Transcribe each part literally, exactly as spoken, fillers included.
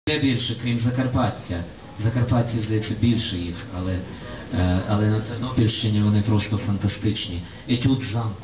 Де більше, крім Закарпаття? В Закарпатті, здається, більше їх, але, але на Тернопільщині вони просто фантастичні. Етюд замку.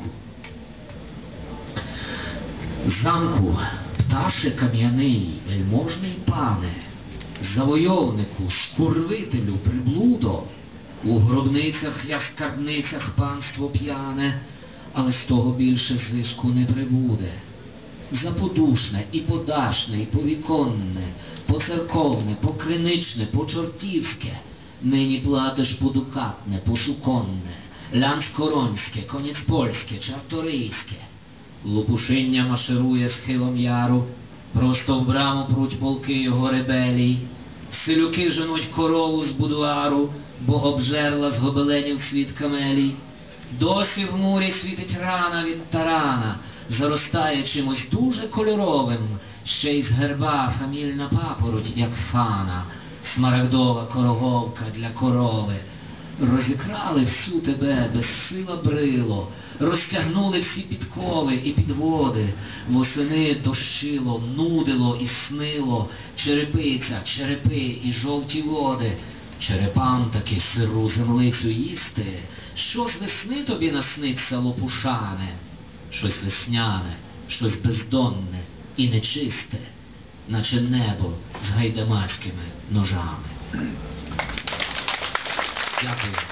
Замку, пташе кам'яний, вельможний пане, завойовнику, скурвителю, приблудо, у гробницях, я в скарбницях панство п'яне, але з того більше зиску не прибуде. Заподушне, і подашне, і повіконне, поцерковне, покриничне, почортівське, нині платиш подукатне, посуконне, лянськоронське, конецпольське, чарторийське. Лопушиння маширує схилом яру, просто в браму пруть полки його ребелій. Селюки женуть корову з будуару, бо обжерла з гобеленів цвіт камелій. Досі в мурі світить рана від тарана, заростає чимось дуже кольоровим, ще й з герба фамільна папороть, як фана, смарагдова короговка для корови. Розікрали всю тебе безсила брило, розтягнули всі підкови і підводи, восени дощило, нудило і снило, черепиця, черепи і жовті води. Черепам таки сиру землицю їсти, що з весни тобі насниться, лопушане? Щось весняне, щось бездонне і нечисте, наче небо з гайдамацькими ножами. Дякую.